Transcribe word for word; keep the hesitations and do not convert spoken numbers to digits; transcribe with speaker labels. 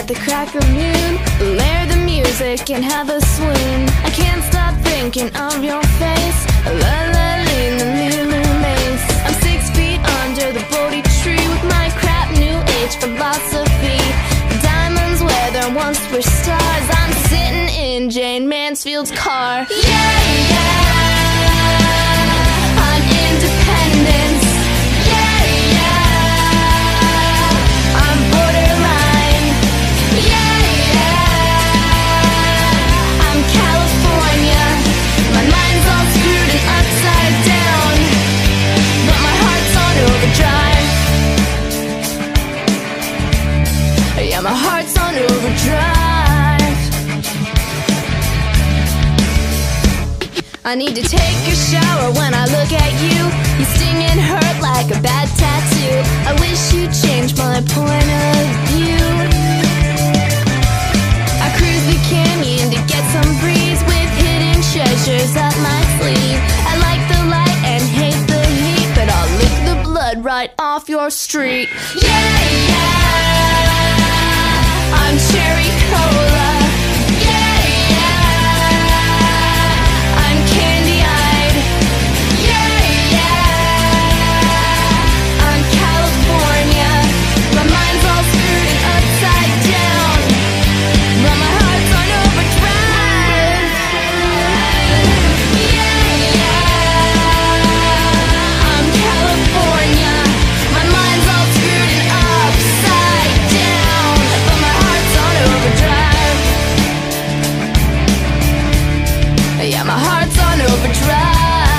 Speaker 1: the crack of noon. Layer the music and have a swoon. I can't stop thinking of your face. La la in the Lulu maze. I'm six feet under the Bodhi tree with my crap new age philosophy. Diamonds where there once were stars. I'm sitting in Jane Mansfield's car. Yeah, yeah. I'm independence. Yeah, yeah. I'm borderline. Yeah, yeah. I'm California. My mind's all screwed and upside down, but my heart's on overdrive. Yeah, my heart's on overdrive. I need to take a shower when I look at you. You sting and hurt like a bad tattoo. I wish you'd change my point of view. I cruise the canyon to get some breeze with hidden treasures up my sleeve. I like the light and hate the heat, but I'll lick the blood right off your street. Yeah, yeah. I'm cherry cola. Yeah, yeah. I'm candy-eyed. Yeah, yeah. I'm California. My mind's all screwed and upside down, but my heart's on overdrive. Yeah, yeah. I'm California. My mind's all screwed and upside down, but my heart's on overdrive. Yeah, my heart's on overdrive.